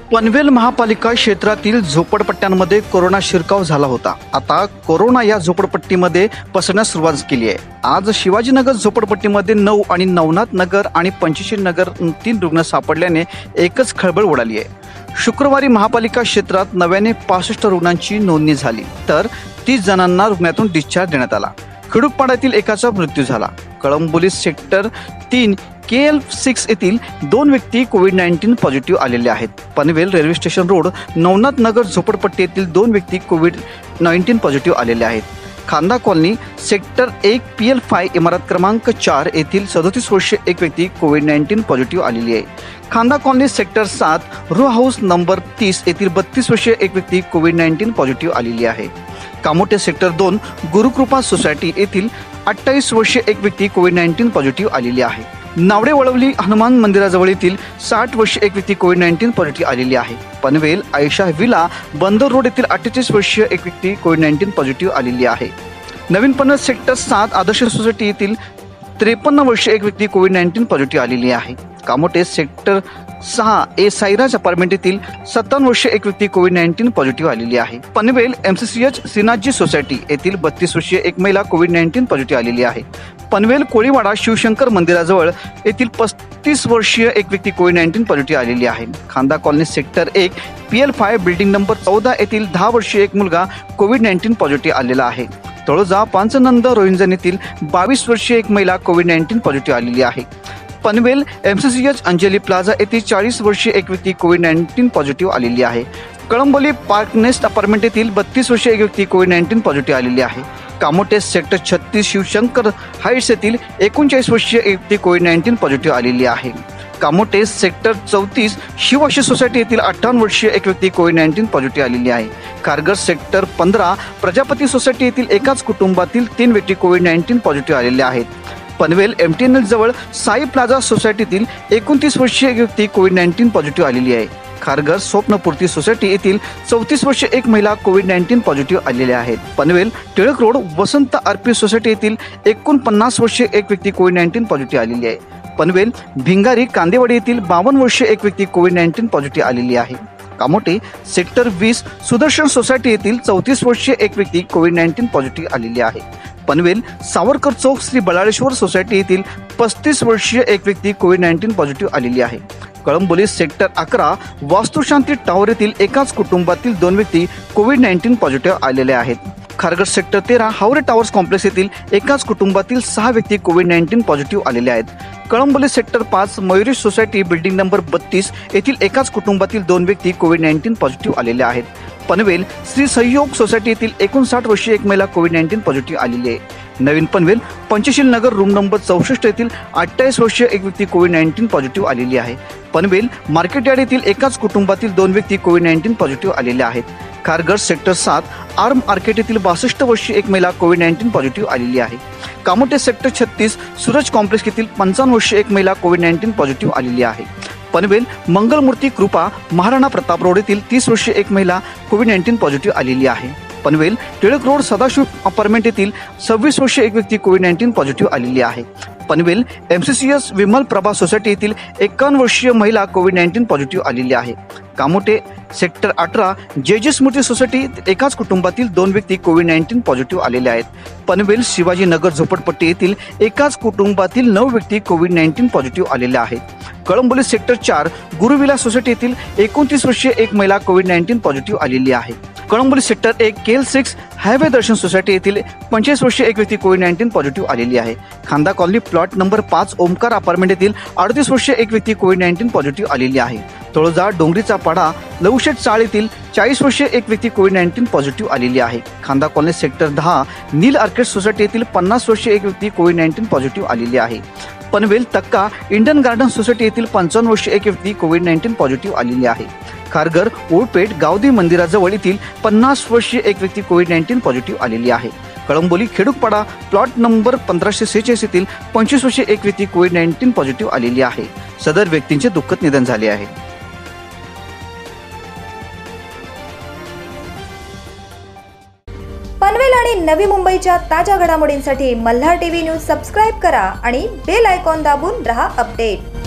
पनवेल महापालिका क्षेत्रातील झोपडपट्ट्यांमध्ये कोरोना शिरकाव झाला होता। आता कोरोना या झोपडपट्टीमध्ये पसरण्यास सुरुवात केली आहे। आज शिवाजीनगर झोपडपट्टीमध्ये 9 आणि नवनाथ नगर आणि पंचशील नगर 3 रुग्ण सापडल्याने एकच खळबळ उडाली आहे। शुक्रवारी महापालिका क्षेत्रात नव्याने 65 रुग्णांची नोंदणी झाली, तर 30 जणांना रुग्णालयातून डिस्चार्ज देण्यात आला। खडूकपाड्यातील एकाचा मृत्यू झाला। कळंबोली सेक्टर 3 KL6 येथील 2 व्यक्ती कोविड-19 पॉझिटिव्ह आलेले आहेत। Panvel railway station road Navnath Nagar झोपडपट्टी येथील 2 व्यक्ती कोविड-19 पॉझिटिव्ह आलेले आहेत। खांदा कॉलनी सेक्टर 1 PL5 इमारत क्रमांक 4 येथील 37 वर्षीय एक व्यक्ती कोविड-19 पॉझिटिव्ह आलेली आहे। Khanda colony sector 7 row house number 30 येथील 32 वर्षीय एक व्यक्ती कोविड-19 पॉझिटिव्ह आलेली आहे। कामोटे सेक्टर 2 गुरुकृपा सोसायटी येथील 28 वर्षीय एक व्यक्ती कोविड-19 पॉझिटिव्ह आलेली आहे। नावडे वळवली हनुमान मंदिराजवळ येथील 60 वर्षीय एक व्यक्ती कोविड-19 पॉझिटिव्ह आलेली आहे। पनवेल आयशा विला बंदर रोड येथील 48 वर्षीय एक व्यक्ती कोविड-19 पॉझिटिव्ह आलेली आहे। नवीन पनवेल सेक्टर 7 आदर्श सोसायटी येथील 53 वर्षीय एक व्यक्ती कोविड-19 पॉझिटिव्ह आलेली आहे। Kamothe sector 6 A Sairaj apartment येथील 57 वर्षीय एक व्यक्ती कोविड-19 पॉझिटिव्ह आलेली आहे। पनवेल MCCH श्रीनाथजी सोसायटी येथील 32 वर्षीय एक महिला कोविड-19 पॉझिटिव्ह आलेली आहे। पनवेल कोळीवाडा शिवशंकर मंदिराजवळ येथील 35 वर्षीय एक व्यक्ती कोविड-19 पॉझिटिव्ह आलेली आहे। Khanda colony sector 1 PL5 building number 14 येथील 10 वर्षीय एक मुलगा कोविड-19 पॉझिटिव्ह आलेला आहे। तळोजा पांचनंद रोहिंजन येथील 22 वर्षीय एक महिला कोविड-19 पॉझिटिव्ह आलेली आहे। पनवेल MCCH अंजली प्लाझा येथील 40 वर्षीय एक व्यक्ती कोविड-19 पॉझिटिव्ह आलेली आहे। कळंबोली पार्क नेस्ट अपार्टमेंट येथील 32 वर्षीय एक व्यक्ती कोविड-19 पॉझिटिव्ह आलेली आहे। कामोटे सेक्टर 36 शिवशंकर हाईट्स येथील 39 वर्षीय एक व्यक्ती कोविड-19 पॉझिटिव्ह आलेली आहे। कामोटे सेक्टर 34 शिवाशी सोसायटी येथील 58 वर्षीय एक व्यक्ती कोविड-19 पॉझिटिव्ह आलेली आहे। खारघर सेक्टर 15 प्रजापती सोसायटी येथील एकाच कुटुंबातील 3 व्यक्ती कोविड-19 पॉझिटिव्ह आलेले आहेत। पनवेल MTNL जवळ साई प्लाझा सोसायटीतील 29 वर्षीय एक व्यक्ती कोविड-19 पॉझिटिव्ह आलेली आहे। खारघर स्वप्नपूर्ती सोसायटी येथील 34 वर्षीय एक महिला कोविड-19 पॉझिटिव्ह आलेले आहेत। Panvel Tilak road Vasant RP society येथील 49 वर्षीय एक व्यक्ती कोविड-19 पॉझिटिव्ह आलेली आहे। पनवेल भिंगारी कांदेवाडी येथील 52 वर्षीय एक व्यक्ती कोविड-19 पॉझिटिव्ह आलेली आहे। कामोटे सेक्टर 20 सुदर्शन सोसायटी येथील 34 वर्षीय एक व्यक्ती कोविड-19 पॉझिटिव्ह आलेली आहे। पनवेल सावरकर चौक श्री बलाळेश्वर सोसायटी येथील 35 वर्षीय एक व्यक्ती कोविड-19 पॉझिटिव्ह आलेली आहे। कळंबोली सेक्टर 11 वास्तुशांती टॉवर येथील एकाच कुटुंबातील 2 व्यक्ती कोविड-19 पॉझिटिव्ह आलेले आहेत। Kharghar sector 13 Haware towers complex येथील एकाच कुटुंबातील 6 व्यक्ती कोविड-19 पॉझिटिव्ह आलेले आहेत। Kalamboli sector 5 Mayuri society building number 32 येथील एकाच कुटुंबातील 2 व्यक्ती कोविड-19 पॉझिटिव्ह आलेले आहेत। पनवेल श्री सहयोग सोसायटी येथील 59 वर्षीय एक महिला कोविड-19 पॉझिटिव्ह आलेली आहे। नवीन पनवेल पंचशील नगर रूम नंबर 64 येथील 28 वर्षीय एक व्यक्ती कोविड-19 पॉझिटिव्ह आलेली आहे। पनवेल मार्केट यार्ड येथील एकाच कुटुंबातील 2 व्यक्ती कोविड-19 पॉझिटिव्ह आलेले आहेत। खारघर सेक्टर 7 आर्म मार्केट येथील 62 वर्षीय एक महिला कोविड-19 पॉझिटिव्ह आलेली आहे। कामोटे सेक्टर 36 सूरज कॉम्प्लेक्स येथील 55 वर्षीय एक महिला कोविड-19 पॉझिटिव्ह आलेली आहे। पनवेल मंगलमूर्ती कृपा महाराणा प्रताप रोड येथील 30 वर्षीय एक महिला कोविड-19 पॉझिटिव्ह आलेली आहे। पनवेल टिळक रोड सदाशिव अपार्टमेंट येथील 26 वर्षीय एक व्यक्ती कोविड-19 पॉझिटिव्ह आलेली आहे। पनवेल MCCS विमल प्रभा सोसायटी येथील 51 वर्षीय महिला कोविड-19 पॉझिटिव्ह आलेली आहे। Kamothe sector 18 JJ Smruti society एकाच कुटुंबातील 2 व्यक्ती कोविड-19 पॉझिटिव्ह आलेले आहेत। पनवेल शिवाजीनगर झोपडपट्टी येथील एकाच कुटुंबातील 9 व्यक्ती कोविड-19 पॉझिटिव्ह आलेले आहेत। कळंबोली सेक्टर 4 गुरुविला सोसायटी येथील 29 वर्षीय एक महिला कोविड-19 पॉझिटिव्ह आलेली आहे। Kalamboli sector 1 KL6 highway Darshan society येथील 25 वर्षीय एक व्यक्ती कोविड-19 पॉझिटिव्ह आलेली आहे। Khanda colony plot number 5 Omkar apartment येथील 38 वर्षीय एक व्यक्ती कोविड-19 पॉझिटिव्ह आलेली आहे। तळोजा डोंगरीचा पाडा लवशेट चाळ येथील 40 वर्षीय एक व्यक्ती कोविड-19 पॉझिटिव्ह आलेली आहे। Khanda colony sector 10 Neel arcade society येथील 50 वर्षीय एक व्यक्ती कोविड-19 पॉझिटिव्ह आलेली आहे। पनवेल तक्का इंडियन गार्डन सोसायटी येथील 55 वर्षीय एक व्यक्ती कोविड-19 पॉझिटिव्ह आलेली आहे। खारघर ओळपेठ गावदी मंदिराजवळ येथील 50 वर्षीय एक व्यक्ती कोविड-19 पॉझिटिव्ह आलेली आहे। कळंबोली खेडूकपाडा प्लॉट नंबर 1546 येथील 25 वर्षीय एक व्यक्ती कोविड-19 पॉझिटिव्ह आलेली आहे। सदर व्यक्तींचे दुःखद निधन झाले आहे। पनवेल आणि नवी मुंबईच्या ताज्या घडामोडींसाठी मल्हार टीव्ही न्यूज सबस्क्राइब करा आणि बेल आयकॉन दाबून रहा अपडेट।